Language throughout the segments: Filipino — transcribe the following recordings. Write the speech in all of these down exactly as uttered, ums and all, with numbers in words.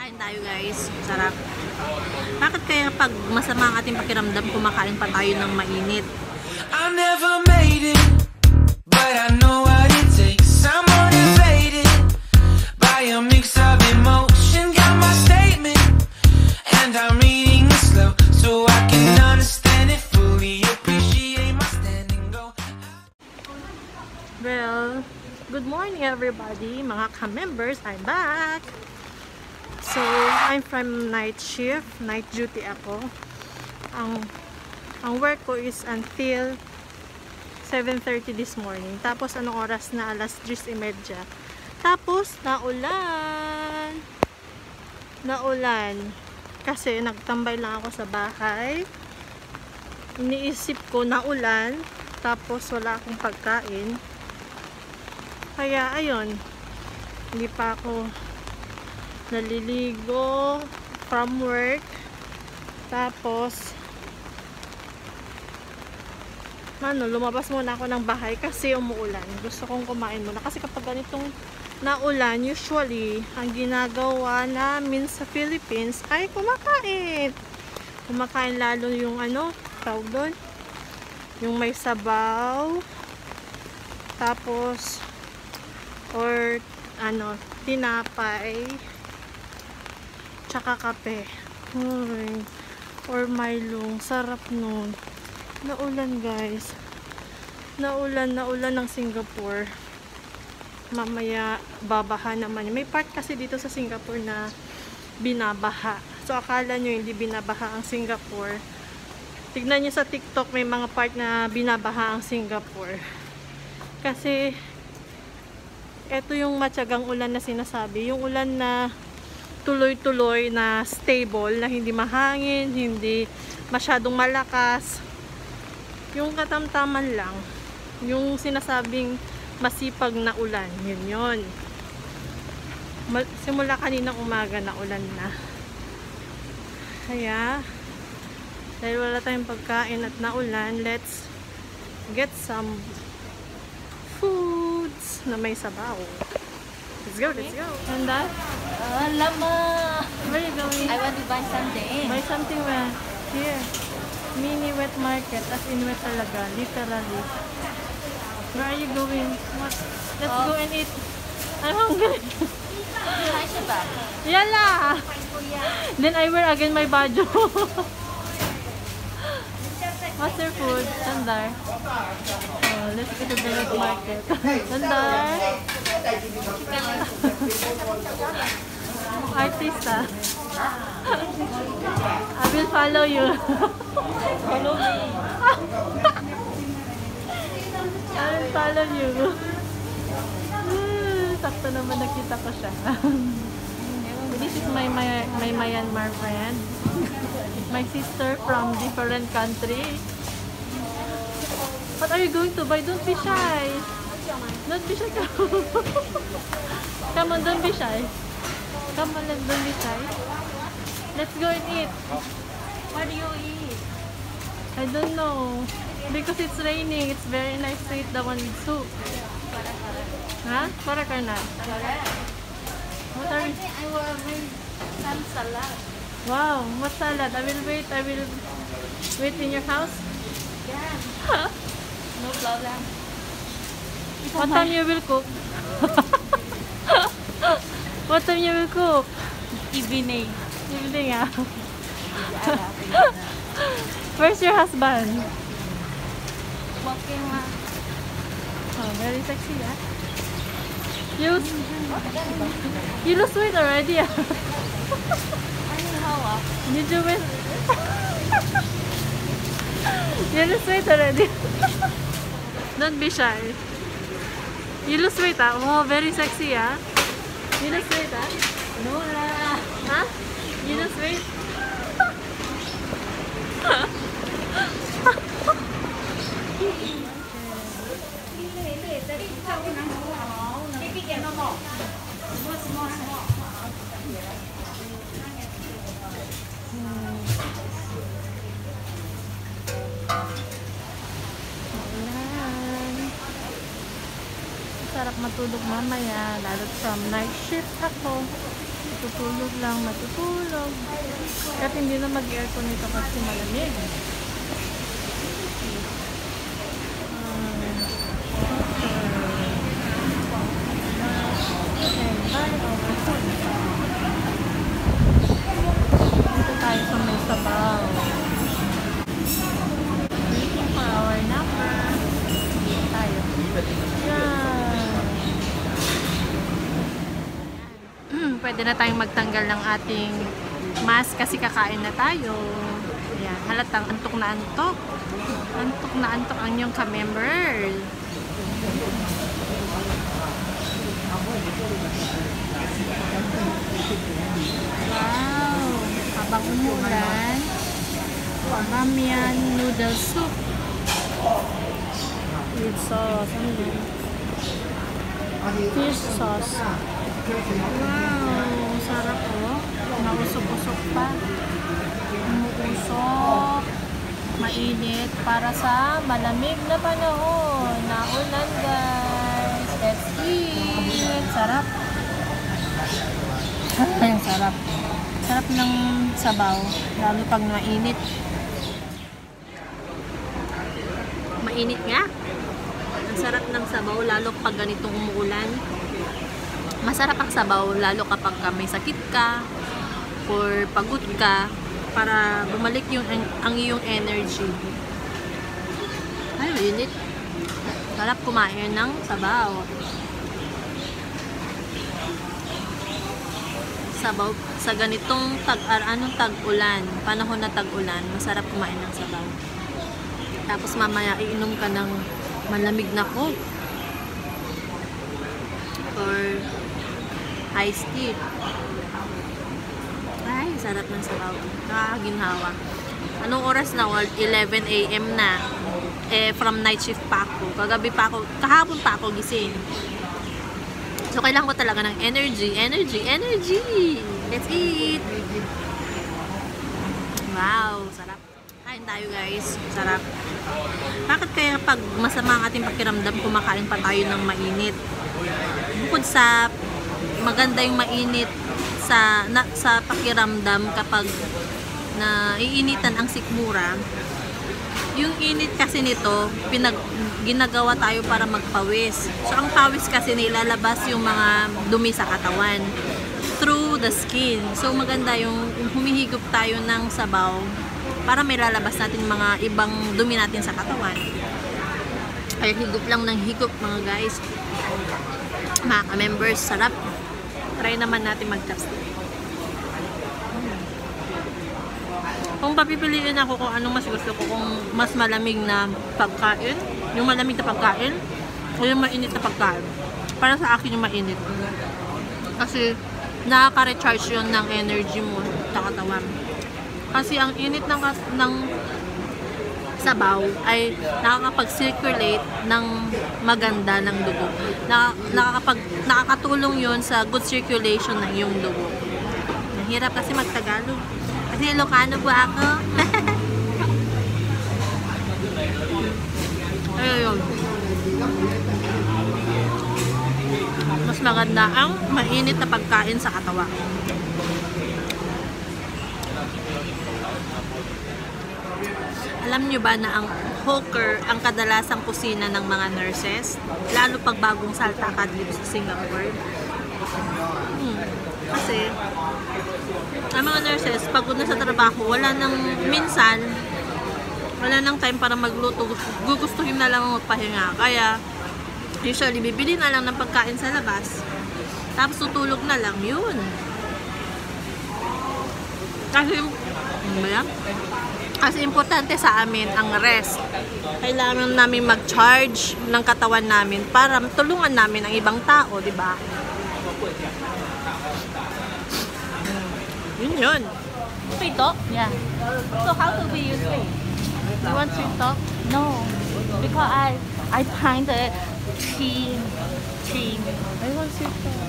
Kain tayo guys. Sarap. Bakit kaya pag masama ang ating pakiramdam, kumakain pa tayo ng mainit? I never made it, but I know what it takes. I'm motivated by a mix of emotion. Got my statement, and I'm reading it slow so I can understand it fully. Appreciate my standing go. Well, good morning everybody, mga ka-members. I'm back. So, I'm from night shift, night duty ako. Ang ang work ko is until seven thirty this morning. Tapos anong oras na? Alas diyes y media. Tapos naulan. Naulan. Kasi nagtambay lang ako sa bahay. Iniisip ko naulan, tapos wala akong pagkain. Kaya ayun, hindi pa ako naliligo from work. Tapos ano, lumabas muna ako ng bahay kasi umuulan. Gusto kong kumain muna kasi kapag ganitong naulan, usually ang ginagawa namin sa Philippines ay kumakain. Kumakain lalo yung ano, tawag doon, yung may sabaw, tapos or ano, tinapay, tsaka kape. Uy, or Milo. Sarap nun. Naulan guys. Naulan, naulan ng Singapore. Mamaya babaha naman. May part kasi dito sa Singapore na binabaha. So akala nyo hindi binabaha ang Singapore. Tignan nyo sa TikTok, may mga part na binabaha ang Singapore. Kasi ito yung matyagang ulan na sinasabi. Yung ulan na tuloy-tuloy, na stable, na hindi mahangin, hindi masyadong malakas. Yung katamtaman lang. Yung sinasabing masipag na ulan. Yun yun. Simula kaninang umaga na ulan na. Kaya, dahil wala tayong pagkain at naulan, let's get some foods na may sabaw. Let's go, let's go. And that? Uh, lama. Where are you going? I want to buy something. Buy something where? Here. Mini wet market. As in wet talaga. Literally. Where are you going? What? Let's Oh. go and eat. I'm hungry. Hi, Shiba. Yala! Then I wear again my bajo. What's your food? Sandar. Oh, let's go to the wet market. Sandar. Artista. I will follow you. Follow me. I will follow you. Sakto naman nakita ko siya. This is my, my, my Myanmar friend. My sister from different country. What are you going to buy? Don't be shy. Don't be shy. Come on, don't be shy. Come on, let's don't be shy. Let's go and eat. What do you eat? I don't know. Because it's raining, it's very nice to eat the one with soup. Huh? Para ka na. What are you? I will bring some salad. Wow, what salad? I will wait. I will wait in your house. Yeah. No problem. What time you will cook? What time you will cook? Evening. Evening ah. Where's your husband? Walking lang. Oh, very sexy ah. You, you lose weight already ah. Ano hawa? Did you win? You lose weight already. Don't be shy. You lose weight ah. Oh, very sexy ah. You lose weight ah. No lah. Huh? You lose weight? Sarap matulog mamaya, lalo from night shift ako. matutulog lang, matutulog. Kahit hindi na mag-aircon ito kasi malamig. Dito tayo sa may sabaw. Waiting for our number. Dito tayo. Yan. Pwede na tayong magtanggal ng ating mask kasi kakain na tayo. Ayan, halatang antok na antok. Antok na antok ang inyong ka-member. Wow! Habang umulan, ramyun noodle soup with sauce. Ano yun? Fish sauce. Wow! Sarap oh. Nausok-usok pa. Umuusok. Mainit para sa malamig na panahon. Naulan guys. Let's eat. Sarap. Ay, ang sarap. Sarap ng sabaw. Lalo pag mainit. Mainit nga. Ang sarap ng sabaw lalo pag ganitong umuulan. Masarap ang sabaw lalo kapag may sakit ka or pagod ka para bumalik yung ang, ang iyong energy. Ay, mainit. Sarap kumain ng sabaw. Sabaw sa ganitong tag anong tag-ulan, panahon na tag-ulan, masarap kumain ng sabaw. Tapos mamaya iinom ka ng malamig na Coke or iced tea. Ay, sarap ng sabaw. Nakaginhawa. Anong oras na? eleven A M na. Eh, from night shift pa ako. Kagabi pa ako, kahapon pa ako gising. So, kailangan ko talaga ng energy, energy, energy! Let's eat! Wow, sarap. Kain tayo guys. Sarap. Bakit kaya pag masama ang ating pakiramdam, kumakain pa tayo ng mainit? Bukod sa maganda yung mainit sa na, sa pakiramdam kapag na iinitan ang sikmura, yung init kasi nito pinag ginagawa tayo para magpawis. So ang pawis kasi nilalabas yung mga dumi sa katawan through the skin. So maganda yung humihigop tayo ng sabaw para may lalabas natin mga ibang dumi natin sa katawan. Ay higop lang ng higop mga guys. Mga ka-members, sarap. Try naman natin mag-chopstick. Kung papipiliin ako kung anong mas gusto ko, kung mas malamig na pagkain, yung malamig na pagkain, o yung mainit na pagkain. Para sa akin yung mainit. Kasi nakaka-recharge yun ng energy mo sa katawan. Kasi ang init ng, ng sabaw ay nakakapag-circulate ng maganda ng dugo. Nakakapag, nakakatulong yun sa good circulation ng iyong dugo. Mahirap kasi magtagalog. Kasi Ilocano po ako. Ayun. Mas maganda ang mainit na pagkain sa katawan. Alam nyo ba na ang hawker ang kadalasang kusina ng mga nurses? Lalo pag bagong salta ka dito sa Singapore. Hmm. Kasi, ang mga nurses, pagod na sa trabaho, wala nang, minsan, wala nang time para magluto. Gugustuhin na lang magpahinga. Kaya, usually, bibili na lang ng pagkain sa labas. Tapos, tutulog na lang. Yun. Kasi, ano ba yan? Kasi importante sa amin ang rest. Kailangan namin mag-charge ng katawan namin para tulungan namin ang ibang tao, di ba? Yun yun. Sweet talk? Yeah. So how do we use it? You want sweet talk? No. Because I I find the tea tea. I want sweet talk.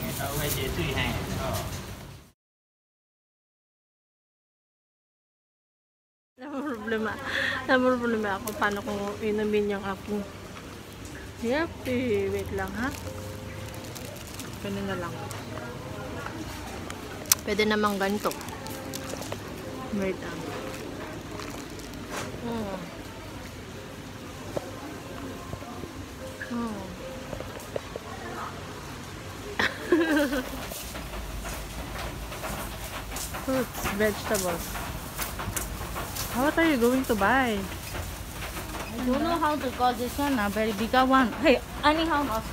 Problema. Problema ako paano kung inumin yung aking yapi. Wait lang ha. Ganun na lang. Pwede namang ganito. Wait lang. Mm. Mm. Fruits, vegetables. What are you going to buy? I don't know how to call this one. A very big one. Hey, anyhow, also.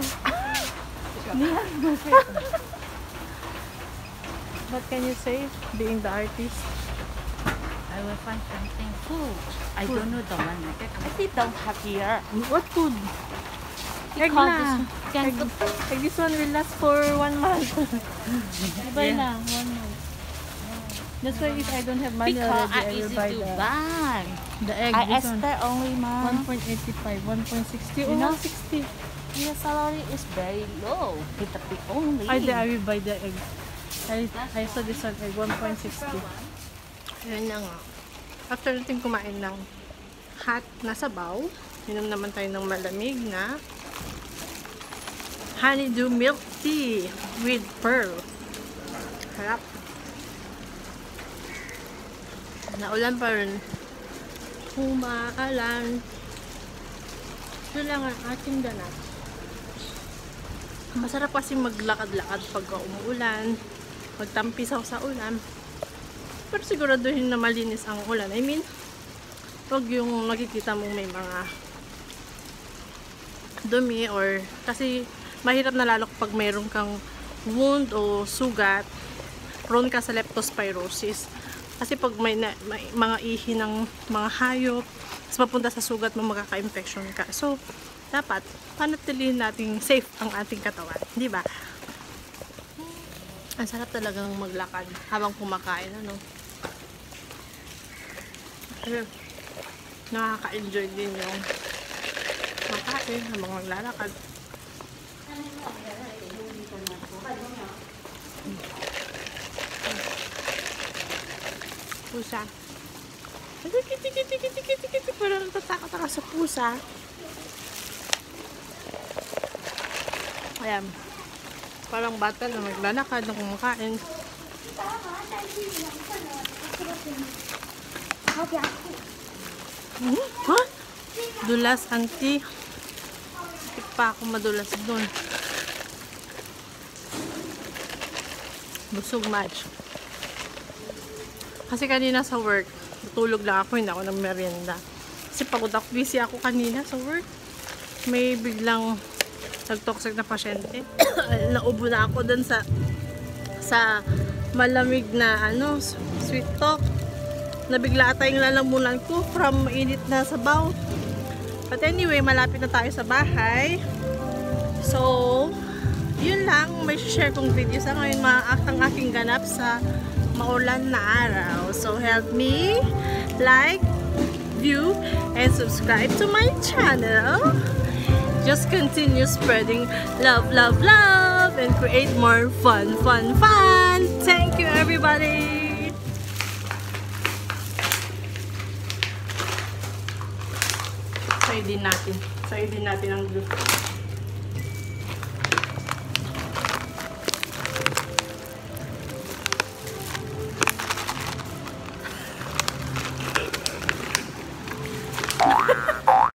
What can you say, being the artist? I will find something food. I don't know the one. I think don't have here. What food? Egg Because na. this can Egg, egg, this one will last for one month. Buy Yeah. na, one month. That's why if I don't have money Because already, I I will easy buy to the, buy. the egg. I This one. expect only one man. point eight five, one point six zero. You Oh, know? one sixty. Your salary is very low. With the big only. I, I will buy the egg. I, I saw this one egg, one point six zero. Ayan na nga. After natin kumain ng hot na sabaw, inom naman tayo ng malamig na honeydew milk tea with pearl. Harap. Naulan pa rin. Umaalan. Ito lang ang ating ganap. Masarap kasi maglakad-lakad pagka umuulan, magtampisaw sa ulan. Pero siguraduhin na malinis ang ulan. I mean, wag yung nakikita mong may mga dumi or kasi mahirap na lalo kapag mayroon kang wound o sugat, prone ka sa leptospirosis. Kasi pag may, na, may mga ihi ng mga hayop, tapos mapunta sa sugat mo, magkaka-infection ka. So, dapat panatilihin natin safe ang ating katawan, di ba? Ang sarap talagang maglakad habang kumakain, ano? Kasi nakaka-enjoy din yung makain habang maglalakad. Pusa. Kiti, kiti, kiti, kiti, kiti. Parang natatakot ako sa pusa. Ayan. Parang bata na maglalakad na kumakain. Hmm? Ha? Dulas, auntie. Hindi pa ako madulas doon. Busog match. Kasi kanina sa work, tulog lang ako, hindi ako ng merienda. Kasi pagod ako, busy ako kanina sa work. May biglang nag-toxic na pasyente. Naubo na ako dun sa sa malamig na ano, sweet talk. Nabigla ata yung lalamunan ko from init na sabaw. But anyway, malapit na tayo sa bahay. So, yun lang. May share kong video sa ngayon, ang aking ganap sa maulan na araw. So, help me like, view, and subscribe to my channel. Just continue spreading love, love, love, and create more fun, fun, fun. Thank you, everybody. Sayo din natin. Sayo din natin ang glue.